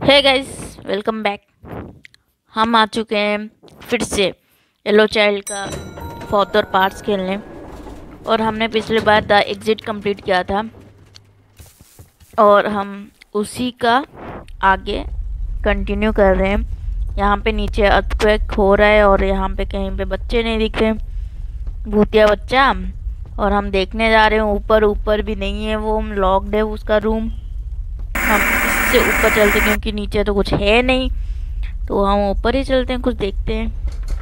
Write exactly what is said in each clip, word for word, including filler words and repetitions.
Hey guys, welcome back. हम आ चुके हैं फिर से येलो चाइल्ड का फोर्थ और पार्ट्स खेलने। और हमने पिछले बार द एग्जिट कंप्लीट किया था और हम उसी का आगे कंटिन्यू कर रहे हैं। यहाँ पे नीचे अर्थक्वेक हो रहा है और यहाँ पे कहीं पे बच्चे नहीं दिख रहे, भूतिया बच्चा। और हम देखने जा रहे हैं, ऊपर ऊपर भी नहीं है, वो लॉक्ड है उसका रूम। हम इससे ऊपर चलते क्योंकि नीचे तो कुछ है नहीं, तो हम ऊपर ही चलते हैं, कुछ देखते हैं।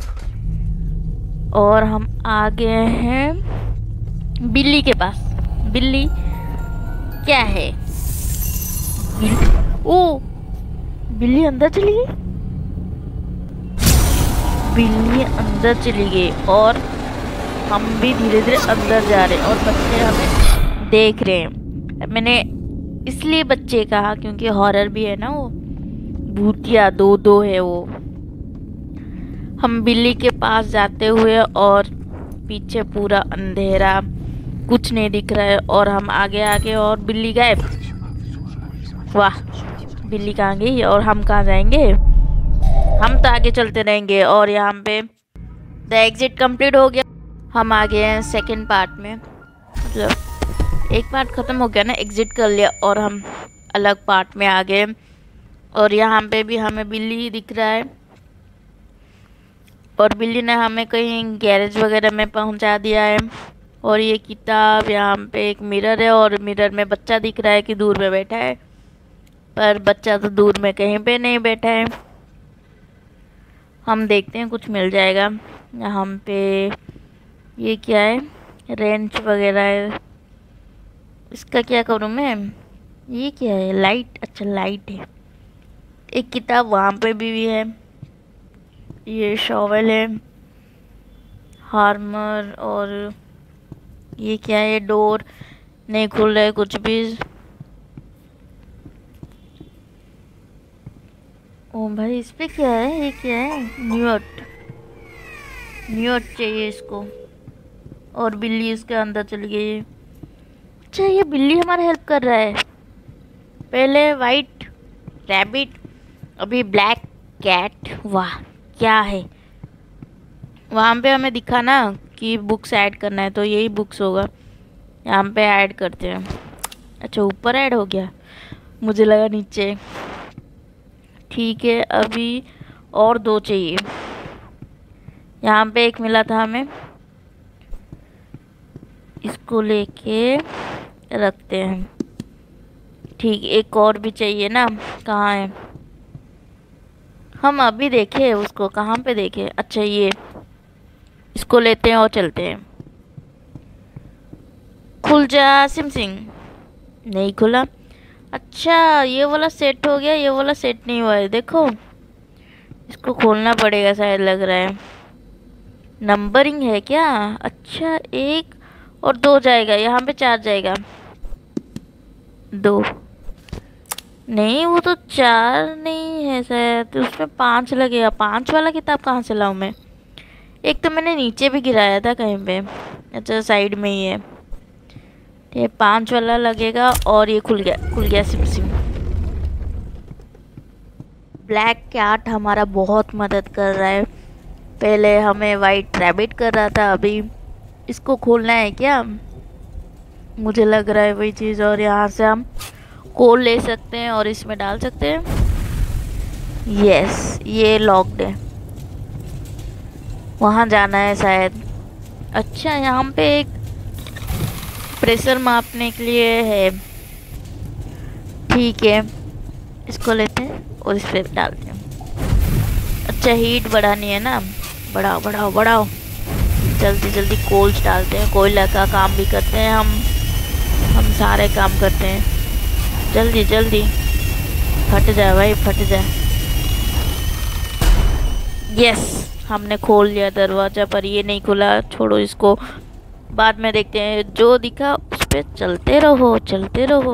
और हम आ गए हैं बिल्ली के पास। बिल्ली क्या है? बिल्ली, ओ बिल्ली अंदर चली गई। बिल्ली अंदर चली गई और हम भी धीरे धीरे अंदर जा रहे हैं और बच्चे हमें देख रहे हैं। मैंने इसलिए बच्चे कहा क्योंकि हॉरर भी है ना, वो भूतिया दो दो है वो। हम बिल्ली के पास जाते हुए और पीछे पूरा अंधेरा, कुछ नहीं दिख रहा है। और हम आगे आगे और बिल्ली गायब। वाह, बिल्ली कहाँ गई और हम कहाँ जाएंगे? हम तो आगे चलते रहेंगे। और यहाँ पे द एग्जिट कंप्लीट हो गया। हम आ गए हैं सेकेंड पार्ट में। मतलब एक पार्ट ख़त्म हो गया ना, एग्जिट कर लिया और हम अलग पार्ट में आ गए। और यहाँ पे भी हमें बिल्ली ही दिख रहा है और बिल्ली ने हमें कहीं गैरेज वगैरह में पहुँचा दिया है। और ये किताब, यहाँ पे एक मिरर है और मिरर में बच्चा दिख रहा है कि दूर में बैठा है, पर बच्चा तो दूर में कहीं पे नहीं बैठा है। हम देखते हैं कुछ मिल जाएगा। यहाँ पे ये क्या है? रेंच वगैरह है, इसका क्या करूँ मैं? ये क्या है? लाइट, अच्छा लाइट है। एक किताब वहाँ पे भी, भी है। ये शॉवेल है, हार्मर। और ये क्या है? डोर नहीं खुल रहा है कुछ भी। ओ भाई, इस पे क्या है? ये क्या है? न्यूट, न्यूट चाहिए इसको। और बिल्ली इसके अंदर चली गई है। अच्छा, ये बिल्ली हमारा हेल्प कर रहा है। पहले वाइट रैबिट, अभी ब्लैक कैट। वाह, क्या है? वहाँ पे हमें दिखा ना कि बुक्स ऐड करना है, तो यही बुक्स होगा। यहाँ पे ऐड करते हैं। अच्छा, ऊपर ऐड हो गया, मुझे लगा नीचे। ठीक है, अभी और दो चाहिए। यहाँ पे एक मिला था हमें, इसको लेके रखते हैं। ठीक, एक और भी चाहिए ना, कहाँ है? हम अभी देखे उसको, कहाँ पे देखे? अच्छा, ये इसको लेते हैं और चलते हैं। खुल जा सिम सिंह। नहीं खुला। अच्छा, ये वाला सेट हो गया, ये वाला सेट नहीं हुआ है। देखो, इसको खोलना पड़ेगा शायद, लग रहा है। नंबरिंग है क्या? अच्छा, एक और दो जाएगा, यहाँ पे चार जाएगा। दो नहीं, वो तो चार नहीं है शायद, तो उसमें पांच लगेगा। पांच वाला किताब कहाँ से लाऊं मैं? एक तो मैंने नीचे भी गिराया था कहीं पे। अच्छा, साइड में ही है। ये पांच वाला लगेगा। और ये खुल गया, खुल गया सिम सिम। ब्लैक कैट हमारा बहुत मदद कर रहा है। पहले हमें वाइट रैबिट कर रहा था, अभी इसको खोलना है क्या? मुझे लग रहा है वही चीज़। और यहाँ से हम कोल ले सकते हैं और इसमें डाल सकते हैं। यस, ये लॉक्ड है, वहाँ जाना है शायद। अच्छा, यहाँ पे एक प्रेशर मापने के लिए है। ठीक है, इसको लेते हैं और इस पर डालते हैं। अच्छा, हीट बढ़ानी है ना, बढ़ाओ बढ़ाओ बढ़ाओ। जल्दी जल्दी कोल्स डालते हैं, कोयला का काम भी करते हैं हम हम सारे काम करते हैं। जल्दी जल्दी, फट जाए भाई, फट जाए। यस, हमने खोल लिया दरवाजा, पर ये नहीं खुला। छोड़ो इसको, बाद में देखते हैं। जो दिखा उस पे चलते रहो, चलते रहो।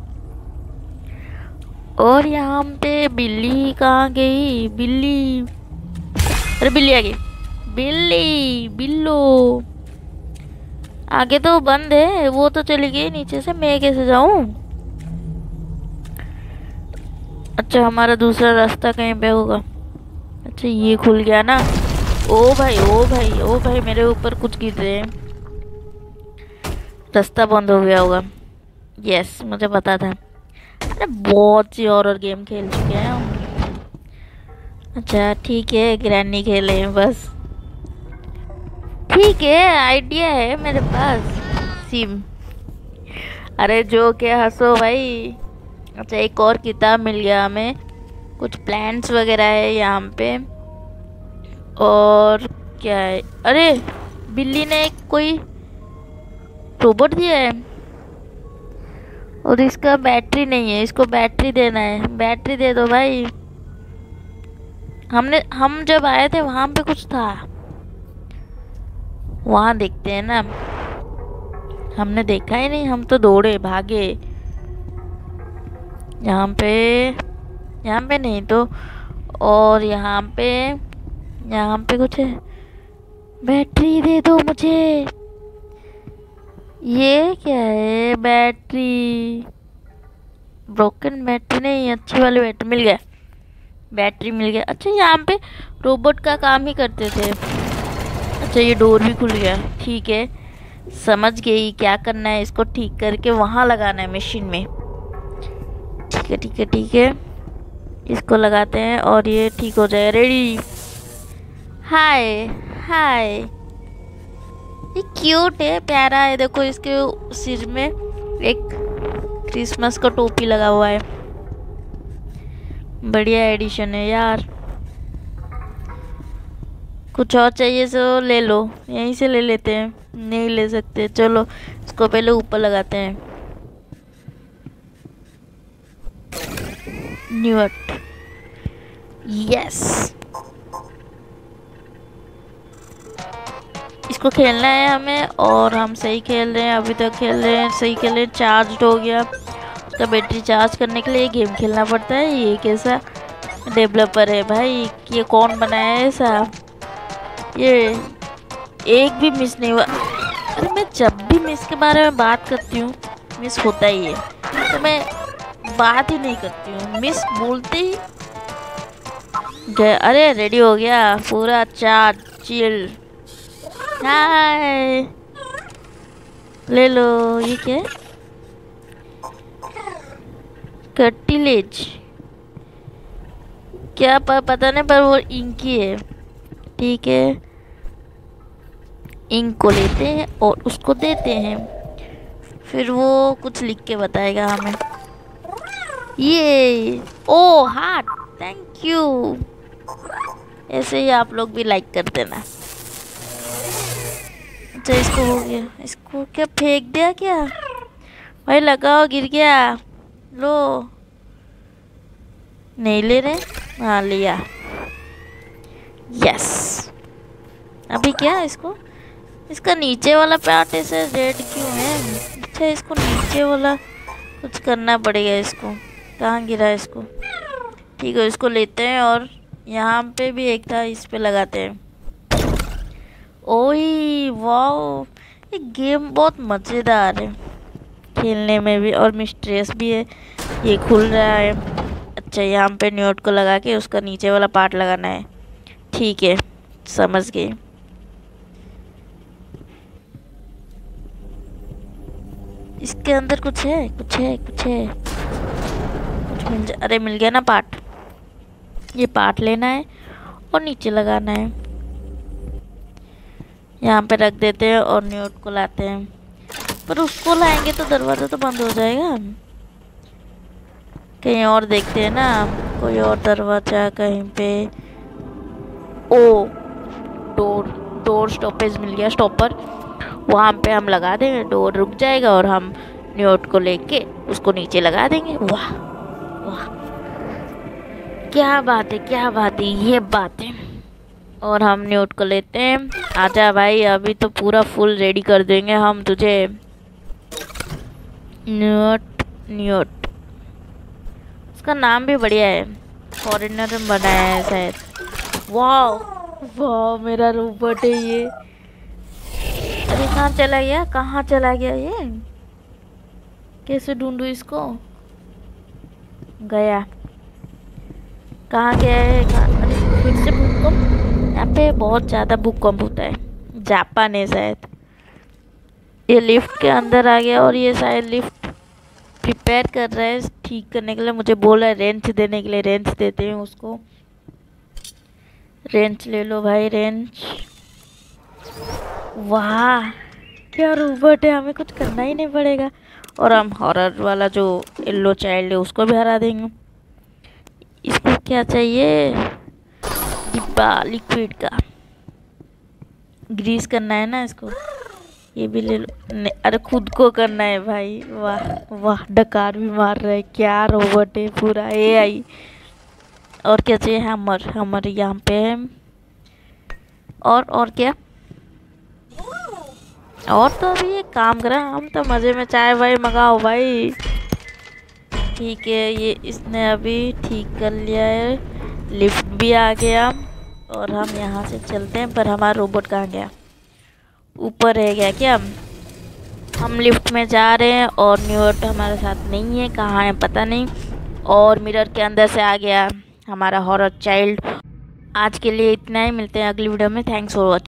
और यहाँ पे बिल्ली कहाँ गई? बिल्ली, अरे बिल्ली आ गई। बिल्ली, बिल्लो। आगे तो बंद है, वो तो चली गई नीचे से, मैं कैसे जाऊं? अच्छा हमारा दूसरा रास्ता कहीं पे होगा। अच्छा ये खुल गया ना। ओ भाई ओ भाई ओ भाई मेरे ऊपर कुछ गिर रहे हैं। रास्ता बंद हो गया होगा। यस मुझे पता था। अरे बहुत सी हॉरर गेम खेल चुके हैं हम। अच्छा ठीक है ग्रैनी खेले हैं बस। ठीक है आइडिया है मेरे पास। सिम। अरे जो क्या हंसो भाई। अच्छा एक और किताब मिल गया हमें। कुछ प्लान्स वगैरह है यहाँ पे। और क्या है। अरे बिल्ली ने एक कोई रोबोट दिया है। और इसका बैटरी नहीं है। इसको बैटरी देना है। बैटरी दे दो भाई। हमने हम जब आए थे वहां पे कुछ था। वहां देखते हैं ना। हमने देखा ही नहीं। हम तो दौड़े भागे। यहाँ पे यहाँ पे नहीं तो और यहाँ पे यहाँ पे कुछ है। बैटरी दे दो मुझे। ये क्या है बैटरी। ब्रोकन बैटरी नहीं अच्छी वाली बैटरी मिल गया। बैटरी मिल गया। अच्छा यहाँ पे रोबोट का काम ही करते थे। अच्छा ये डोर भी खुल गया। ठीक है समझ गई क्या करना है। इसको ठीक करके वहाँ लगाना है मशीन में। ठीक है ठीक है ठीक है इसको लगाते हैं और ये ठीक हो जाए। रेडी। हाय हाय ये क्यूट है प्यारा है। देखो इसके सिर में एक क्रिसमस का टोपी लगा हुआ है। बढ़िया एडिशन है यार। कुछ और चाहिए तो ले लो। यहीं से ले लेते हैं। नहीं ले सकते चलो इसको पहले ऊपर लगाते हैं। न्यूट। यस इसको खेलना है हमें और हम सही खेल रहे हैं। अभी तक खेल रहे हैं सही खेल रहे हैं। चार्ज हो गया। उसका बैटरी चार्ज करने के लिए गेम खेलना पड़ता है। ये कैसा डेवलपर है भाई। ये कौन बनाया है ऐसा। ये एक भी मिस नहीं हुआ। अरे मैं जब भी मिस के बारे में बात करती हूँ मिस होता ही है। तो मैं बात ही नहीं करती हूँ मिस बोलते ही गए। अरे रेडी हो गया पूरा चार्ज चिल। हाय ले लो। ये क्या है कार्टिलेज क्या पता नहीं पर वो इंक ही है। ठीक है इंक को लेते हैं और उसको देते हैं। फिर वो कुछ लिख के बताएगा हमें। ये ओ हार्ट थैंक यू। ऐसे ही आप लोग भी लाइक कर देना। अच्छा इसको हो गया। इसको क्या फेंक दिया क्या भाई। लगाओ गिर गया। लो नहीं ले रहे। हाँ लिया। यस अभी क्या इसको इसका नीचे वाला पार्ट ऐसे रेड क्यों है। अच्छा इसको नीचे वाला कुछ करना पड़ेगा। इसको कहाँ गिरा इसको। ठीक है इसको लेते हैं और यहाँ पे भी एक था इस पे लगाते हैं। ओही वाओ ये गेम बहुत मज़ेदार है खेलने में भी और मिस्ट्रियस भी है। ये खुल रहा है। अच्छा यहाँ पे न्यूट को लगा के उसका नीचे वाला पार्ट लगाना है। ठीक है समझ गई। इसके अंदर कुछ है कुछ है कुछ है कुछ मिल जा। अरे मिल गया ना पार्ट। ये पार्ट लेना है और नीचे लगाना है। यहाँ पे रख देते हैं और न्यूट को लाते हैं। पर उसको लाएंगे तो दरवाज़ा तो बंद हो जाएगा। कहीं और देखते हैं ना कोई और दरवाज़ा कहीं पे। ओ डोर डोर स्टॉपेज मिल गया स्टॉपर। वहाँ पे हम लगा देंगे डोर रुक जाएगा और हम न्यूट को लेके उसको नीचे लगा देंगे। वाह वाह क्या बात है क्या बात है ये बात है। और हम न्यूट को लेते हैं। आजा भाई अभी तो पूरा फुल रेडी कर देंगे हम तुझे। न्यूट न्यूट उसका नाम भी बढ़िया है। फॉरेनर में बनाया है शायद। वाह वाह मेरा रोबोट है ये। अरे कहाँ चला गया कहाँ चला गया ये। कैसे ढूंढूं इसको। गया कहाँ गया है? कहाँ? अरे फिर से भूकंप। यहाँ पे बहुत ज़्यादा भूकंप होता है। जापान है शायद। ये लिफ्ट के अंदर आ गया और ये शायद लिफ्ट प्रिपेयर कर रहा है ठीक करने के लिए। मुझे बोला है रेंच देने के लिए। रेंच देते हैं उसको। रेंच ले लो भाई, रेंच। वाह क्या रोबोट है, हमें कुछ करना ही नहीं पड़ेगा। और हम हॉरर वाला जो येलो चाइल्ड है उसको भी हरा देंगे। इसको क्या चाहिए? डिब्बा लिक्विड का। ग्रीस करना है ना इसको। ये भी ले लो। नहीं, अरे खुद को करना है भाई। वाह वाह, डकार भी मार रहा है। क्या रोबोट है, पूरा ए आई। और क्या चाहिए? हैमर। हैमर यहाँ पे है। और और क्या? और तो अभी ये काम करा। हम तो मज़े में चाय भाई मंगाओ भाई। ठीक है, ये इसने अभी ठीक कर लिया है। लिफ्ट भी आ गया और हम यहाँ से चलते हैं। पर हमारा रोबोट कहाँ गया? ऊपर रह गया क्या? हम लिफ्ट में जा रहे हैं और न्यूयॉर्क हमारे साथ नहीं है। कहाँ है पता नहीं। और मिरर के अंदर से आ गया हमारा हॉरर चाइल्ड। आज के लिए इतना ही। मिलते हैं अगली वीडियो में। Thanks for watching.